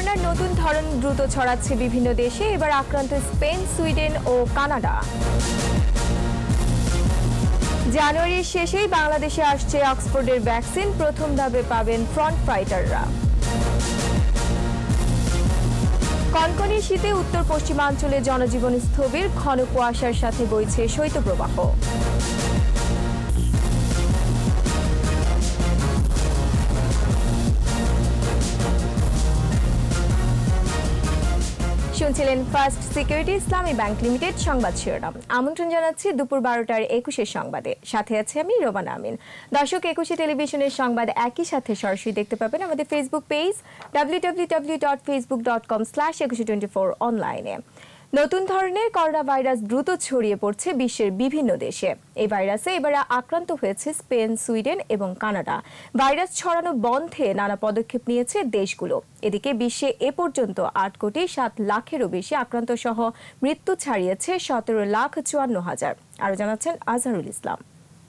করোনার নতুন ধরন দ্রুত ছড়াচ্ছে বিভিন্ন দেশে। এবার আক্রান্ত স্পেন, সুইডেন ও কানাডা। জানুয়ারির শেষেই বাংলাদেশে আসছে অক্সফোর্ডের ভ্যাকসিন, প্রথম ধাপে পাবেন ফ্রন্ট ফাইটাররা। কনকনে শীতে উত্তর পশ্চিমাঞ্চলে জনজীবন স্থবির, ঘন কুয়াশার সাথে বইছে শৈত্যপ্রবাহ। শুনছিলেন first security Islami bank limited সংবাদ শিরোনাম। আমন্ত্রণ জানাচ্ছি দুপুর 12টার 21 সংবাদে। সাথে আছে আমি রোবানা আমিন। দর্শক, 21 টেলিভিশনের সংবাদ একই সাথে সরাসরি দেখতে পাবেন আমাদের ফেসবুক পেজ www.facebook.com/2124 অনলাইনে। নতুন ধরনের করোনা ভাইরাস দ্রুত ছড়িয়ে পড়ছে বিশ্বের বিভিন্ন দেশে। এই ভাইরাসে এবারে আক্রান্ত হয়েছে স্পেন, সুইডেন এবং কানাডা। ভাইরাস ছড়ানো বন্ধে নানা পদক্ষেপ নিয়েছে দেশগুলো। এদিকে বিশ্বে এ পর্যন্ত 8,07,00,000-এরও বেশি আক্রান্ত সহ মৃত্যু ছাড়িয়েছে 17,54,000। আরো জানাচ্ছেন আজহারুল ইসলাম।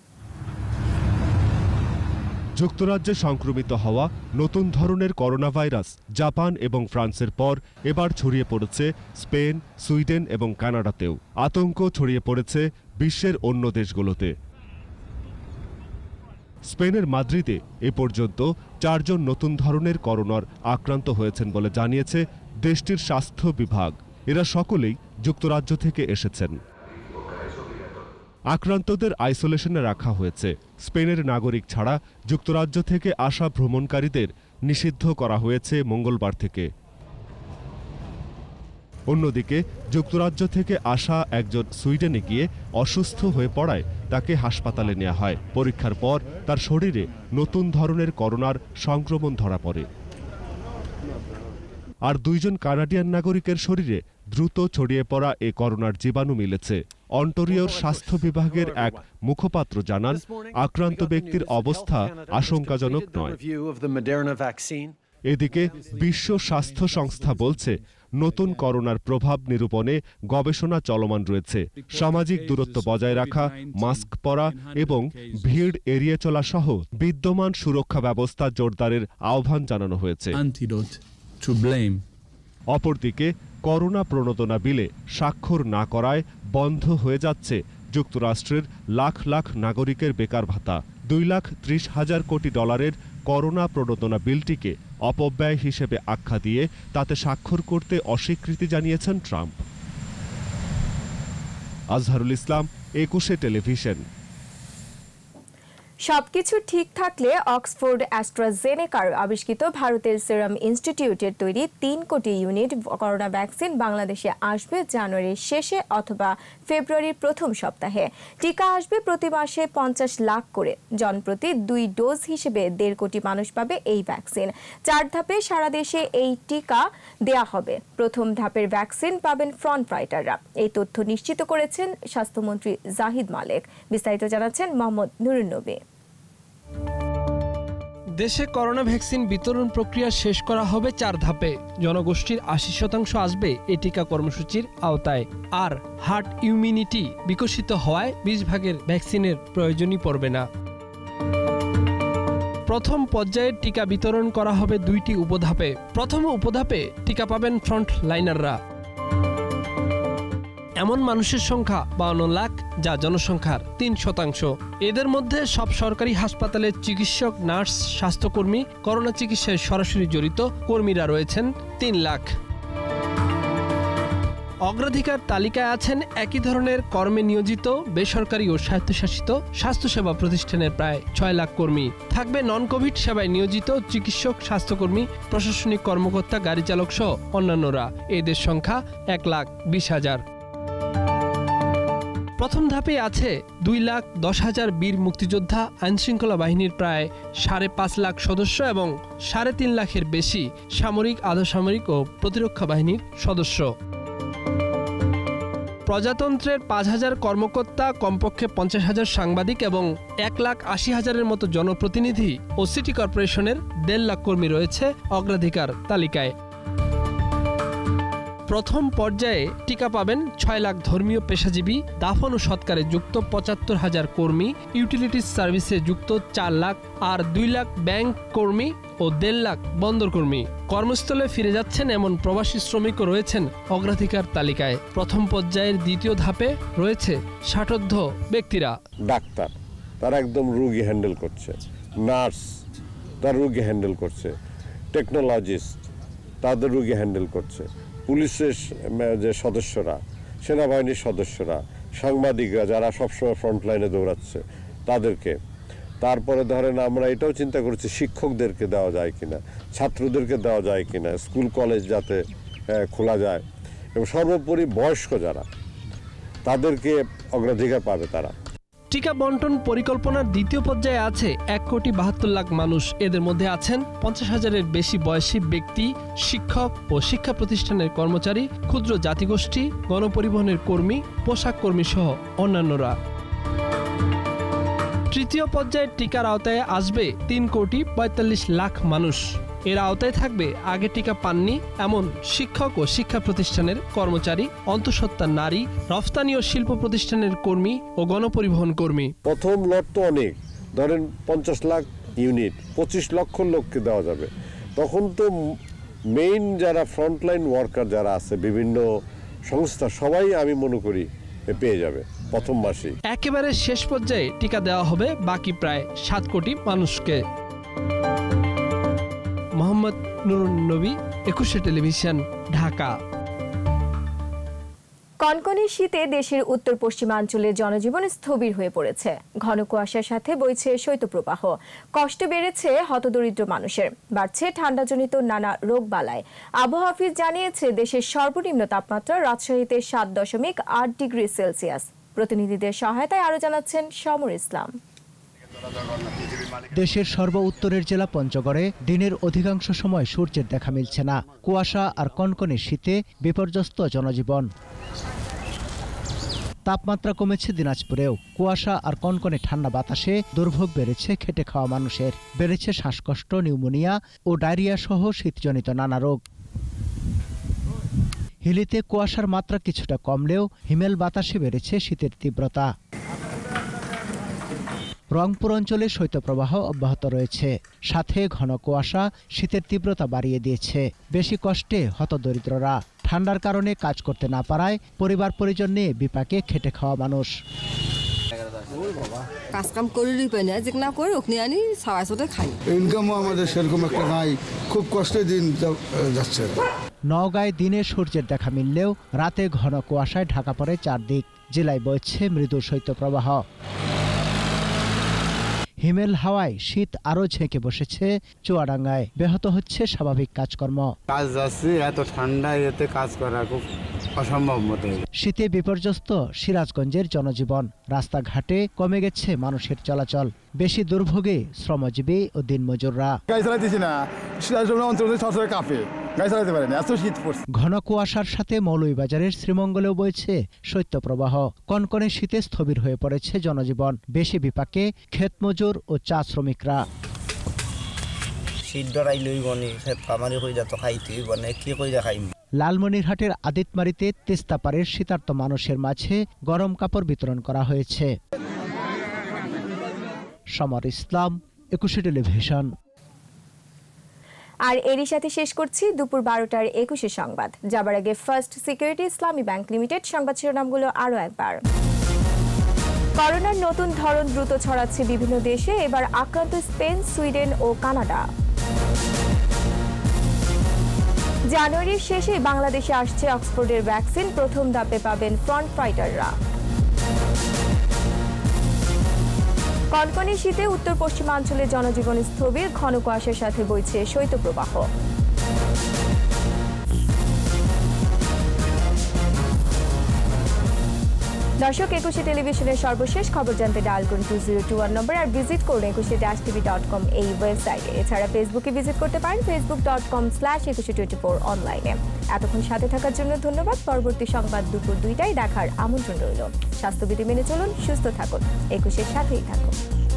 যুক্তরাজ্যে সংক্রমিত হওয়া নতুন ধরনের করোনা ভাইরাস জাপান এবং ফ্রান্সের পর এবার ছড়িয়ে পড়েছে স্পেন, সুইডেন এবং কানাডাতেও। আতঙ্ক ছড়িয়ে পড়েছে বিশ্বের অন্য দেশগুলোতে। স্পেনের মাদ্রিদে এ পর্যন্ত 4 জন নতুন ধরনের করোনার আক্রান্ত হয়েছেন বলে জানিয়েছে দেশটির স্বাস্থ্য বিভাগ। এরা সকলেই যুক্তরাজ্য থেকে এসেছেন। আক্রান্তদের আইসোলেশনে রাখা হয়েছে। স্পেনের নাগরিক ছাড়া যুক্তরাজ্য থেকে আসা ভ্রমণকারীদের নিষিদ্ধ করা হয়েছে মঙ্গলবার থেকে। অন্যদিকে যুক্তরাজ্য থেকে আসা একজন সুইডেনে গিয়ে অসুস্থ হয়ে পড়ায় তাকে হাসপাতালে নেওয়া হয়। পরীক্ষার পর তার শরীরে নতুন ধরনের করোনার সংক্রমণ ধরা পড়ে। আর 2 জন কানাডিয়ান নাগরিকের শরীরে দ্রুত ছড়িয়ে পড়া এ করোনার জীবাণু মিলেছে। অন্টারিওর স্বাস্থ্য বিভাগের এক মুখপাত্র জানান, আক্রান্ত ব্যক্তির অবস্থা আশঙ্কাজনক নয়। এদিকে বিশ্ব স্বাস্থ্য সংস্থা বলছে, নতুন করোনার প্রভাব নিরূপণে গবেষণা চলমান রয়েছে। সামাজিক দূরত্ব বজায় রাখা, মাস্ক পরা এবং ভিড় এড়িয়ে চলা সহ বিদ্যমান সুরক্ষা ব্যবস্থা জোরদারের আহ্বান জানানো হয়েছে। অপরদিকে করোনা প্রণোদনা বিলে স্বাক্ষর না করায় বন্ধ হয়ে যাচ্ছে যুক্তরাষ্ট্রের লাখ লাখ নাগরিকের বেকার ভাতা। $2,30,000 কোটি করোনা প্রণোদনা বিলটিকে অপব্যয় হিসেবে আখ্যা দিয়ে তাতে স্বাক্ষর করতে অস্বীকৃতি জানিয়েছেন ট্রাম্প। আজহারুল ইসলাম, 21 টেলিভিশন। সবকিছু ঠিক থাকলে অক্সফোর্ড অ্যাস্ট্রাজেনেকার আবিষ্কৃত ভারতের সিরাম ইনস্টিটিউটের তৈরি 3 কোটি ইউনিট করোনা ভ্যাকসিন বাংলাদেশে আসবে জানুয়ারির শেষে অথবা ফেব্রুয়ারির প্রথম সপ্তাহে। টিকা আসবে প্রতি মাসে 50 লাখ করে। জনপ্রতি 2 ডোজ হিসেবে 1.5 কোটি মানুষ পাবে এই ভ্যাকসিন। 4 ধাপে সারা দেশে এই টিকা দেয়া হবে। প্রথম ধাপের ভ্যাকসিন পাবেন ফ্রন্ট ফাইটাররা। এই তথ্য নিশ্চিত করেছেন স্বাস্থ্যমন্ত্রী জাহিদ মালেক। বিস্তারিত জানাচ্ছেন মোহাম্মদ নুরুন নবী। দেশে করোনা ভ্যাকসিন বিতরণ প্রক্রিয়া শেষ করা হবে 4 ধাপে। জনগোষ্ঠীর 80% আসবে এই টিকা কর্মসূচির আওতায়। আর হার্ড ইমিউনিটি বিকশিত হওয়ায় 20 ভাগের ভ্যাকসিনের প্রয়োজনই পড়বে না। প্রথম পর্যায়ে টিকা বিতরণ করা হবে 2টি উপধাপে। প্রথম উপধাপে টিকা পাবেন ফ্রন্ট লাইনাররা। এমন মানুষের সংখ্যা 52 লাখ, যা জনসংখ্যার 3%। এদের মধ্যে সব সরকারি হাসপাতালের চিকিৎসক, নার্স, স্বাস্থ্যকর্মী, করোনা চিকিৎসায় সরাসরি জড়িত কর্মীরা রয়েছেন 3 লাখ। অগ্রাধিকার তালিকায় আছেন একই ধরনের কর্মে নিয়োজিত বেসরকারি ও স্বায়ত্তশাসিত স্বাস্থ্যসেবা প্রতিষ্ঠানের প্রায় 6 লাখ কর্মী। থাকবে নন কোভিড সেবায় নিয়োজিত চিকিৎসক, স্বাস্থ্যকর্মী, প্রশাসনিক কর্মকর্তা, গাড়ি চালক সহ অন্যান্যরা। এদের সংখ্যা 1,20,000। প্রথম ধাপে আছে 2,10,000 বীর মুক্তিযোদ্ধা, আইনশৃঙ্খলা বাহিনীর প্রায় 5.5 লাখ সদস্য এবং 3.5 লাখের বেশি সামরিক, আধাসামরিক ও প্রতিরক্ষা বাহিনীর সদস্য। প্রজাতন্ত্রের 5,000 কর্মকর্তা, কমপক্ষে 50,000 সাংবাদিক এবং 1,80,000-এর মতো জনপ্রতিনিধি ও সিটি কর্পোরেশনের 1.5 লাখ কর্মী রয়েছে অগ্রাধিকার তালিকায়। প্রথম পর্যায়ে টিকা পাবেন 6 লাখ ধর্মীয় পেশাজীবী, দাফন ও সৎকারে যুক্ত ৭৫,০০০ কর্মী, ইউটিলিটিস সার্ভিসে যুক্ত 4 লাখ, আর 2 লাখ ব্যাংক কর্মী ও 1.5 লাখ বন্দর কর্মী। কর্মস্থলে ফিরে যাচ্ছেন এমন প্রবাসী শ্রমিকও রয়েছেন অগ্রাধিকার তালিকায়। প্রথম পর্যায়ের দ্বিতীয় ধাপে রয়েছে ষাটোর্ধ্ব ব্যক্তিরা। ডাক্তার তারা একদম রোগী হ্যান্ডেল করছে, নার্স তার রোগী হ্যান্ডেল করছে, টেকনোলজিস্ট তাদের রোগী হ্যান্ডেল করছে, পুলিশের যে সদস্যরা, সেনাবাহিনীর সদস্যরা, সাংবাদিকরা যারা সবসময় ফ্রন্টলাইনে দৌড়াচ্ছে তাদেরকে। তারপরে ধরেন আমরা এটাও চিন্তা করছি শিক্ষকদেরকে দেওয়া যায় কিনা, ছাত্রদেরকে দেওয়া যায় কিনা, স্কুল কলেজ যাতে খোলা যায়, এবং সর্বোপরি বয়স্ক যারা তাদেরকে অগ্রাধিকার পাবে তারা। টিকা বন্টন পরিকল্পনার দ্বিতীয় পর্যায়ে আছে 1,72,00,000 মানুষ। এদের মধ্যে আছেন 50,000-এর বেশি বয়সী ব্যক্তি, শিক্ষক ও শিক্ষা প্রতিষ্ঠানের কর্মচারী, ক্ষুদ্র জাতিগোষ্ঠী, গণপরিবহনের কর্মী, পোশাক কর্মী সহ অন্যান্যরা। তৃতীয় পর্যায়ের টিকার আওতায় আসবে 3,45,00,000 মানুষ। এর আওতায় থাকবে আগে টিকা পাননি এমন শিক্ষক ও শিক্ষা প্রতিষ্ঠানের কর্মচারী, অন্তঃসত্ত্বা নারী, রফতানি ও শিল্প প্রতিষ্ঠানের কর্মী ও গণপরিবহন কর্মী। প্রথম লট তো অনেক, ধরেন 50 লাখ ইউনিট, 25 লক্ষ লোককে দেওয়া যাবে। তখন তো মেইন যারা ফ্রন্টলাইন ওয়ার্কার যারা আছে বিভিন্ন সংস্থা, সবাই আমি মনে করি পেয়ে যাবে প্রথম মাসেই। একেবারে শেষ পর্যায়ে টিকা দেওয়া হবে বাকি প্রায় 7 কোটি মানুষকে। মোহাম্মদ নুরুন নবী, 21 টেলিভিশন, ঢাকা। কনকনে শীতে দেশের উত্তর পশ্চিমাঞ্চলের জনজীবন স্থবির হয়ে পড়েছে। ঘন কুয়াশার সাথে বইছে শৈত্যপ্রবাহ। কষ্ট বেড়েছে হতদরিদ্র মানুষের, বাড়ছে ঠান্ডাজনিত নানা রোগবালাই। আবহাওয়া অফিস জানিয়েছে দেশের সর্বনিম্ন তাপমাত্রা রাজশাহীতে 7.8 ডিগ্রি সেলসিয়াস। প্রতিনিধিদের সহায়তায় আরো জানাচ্ছেন সমর ইসলাম। দেশের সর্ব উত্তরের জেলা পঞ্চগড়ে দিনের অধিকাংশ সময় সূর্যের দেখা মিলছে না। কুয়াশা আর কনকনে শীতে বিপর্যস্ত জনজীবন। তাপমাত্রা কমেছে দিনাজপুরেও। কুয়াশা আর কনকনে ঠান্ডা বাতাসে দুর্ভোগ বেড়েছে খেটে খাওয়া মানুষের। বেড়েছে শ্বাসকষ্ট, নিউমোনিয়া ও ডায়রিয়া সহ শীতজনিত নানা রোগ। হিলিতে কুয়াশার মাত্রা কিছুটা কমলেও হিমেল বাতাসে বেড়েছে শীতের তীব্রতা। রংপুর অঞ্চলে শৈত্যপ্রবাহ অব্যাহত রয়েছে, সাথে ঘন কুয়াশা শীতের তীব্রতা বাড়িয়ে দিয়েছে। বেশি কষ্টে হতদরিদ্ররা। ঠান্ডার কারণে কাজ করতে না পারায় পরিবার পরিজন নিয়ে বিপাকে খেটে খাওয়া মানুষ। কাজ কাম করি পাই না, যে না করে ওখানে আনি সবাই সাথে খাই। ইনকামও আমাদের সেরকম একটা নাই, খুব কষ্টে দিন যাচ্ছে। নওগাঁয় দিনে সূর্যের দেখা মিললেও রাতে ঘন কুয়াশায় ঢাকা পড়ে চারদিক। জেলায় বইছে মৃদু শৈত্যপ্রবাহ। হিমেল হাওয়ায় শীত আরো ঝেঁকে বসেছে চুয়াডাঙ্গায়। ব্যাহত হচ্ছে স্বাভাবিক কাজকর্ম। কাজ যাচ্ছে, এত ঠান্ডা এতে কাজ করা খুব অসম্ভব মতো। শীতে বিপর্যস্ত সিরাজগঞ্জের জনজীবন। রাস্তাঘাটে কমে গেছে মানুষের চলাচল। বেশি দুর্ভোগে শ্রমজীবী ও দিনমজুররা। গাড়ি চালাইতেছি না, অঞ্চল কাঁপে, গাড়ি চালাতে পারে না, এত শীত পড়ছে। ঘন কুয়াশার সাথে মৌলভীবাজারের শ্রীমঙ্গলেও বইছে শৈত্যপ্রবাহ। কনকনে শীতে স্থবির হয়ে পড়েছে জনজীবন। বেশি বিপাকে ক্ষেতমজুর ও চা শ্রমিকরা। শীত ডরাই লই বনে খেত কামারি কই যা তো খাইতেই বনে, কি কই যা খাইম। লালমনিরহাটের আদিতমারিতে তেস্তাপাড়ের শীতার্ত মানুষের মাঝে গরম কাপড় বিতরণ করা হয়েছে। সমর ইসলাম, 21 টেলিভিশন। আর এরই সাথে শেষ করছি দুপুর 12টার 21 সংবাদ। যাবার আগে first security Islami bank limited সংবাদ শিরোনামগুলো আরো একবার। করোনার নতুন ধরন দ্রুত ছড়াচ্ছে বিভিন্ন দেশে। এবার আক্রান্ত স্পেন, সুইডেন ও কানাডা। জানুয়ারির শেষে বাংলাদেশে আসছে অক্সফোর্ডের ভ্যাকসিন। প্রথম ধাপে পাবেন ফ্রন্ট ফাইটাররা। কনকনে শীতে উত্তর পশ্চিমাঞ্চলে জনজীবন স্থবির। ঘন কুয়াশার সাথে বইছে শৈত্যপ্রবাহ। দর্শক, 21 টেলিভিশনের সর্বশেষ খবর জানতে ডায়াল করুন 2021 নম্বর আর ভিজিট করুন 21-tv.com এই ওয়েবসাইটে। এছাড়া ফেসবুকে ভিজিট করতে পারেন facebook.com/2124 অনলাইনে। এতক্ষণ সাথে থাকার জন্য ধন্যবাদ। পরবর্তী সংবাদ দুপুর 2টায় দেখার আমন্ত্রণ রইল। স্বাস্থ্যবিধি মেনে চলুন, সুস্থ থাকুন, 21-এর সাথেই থাকুন।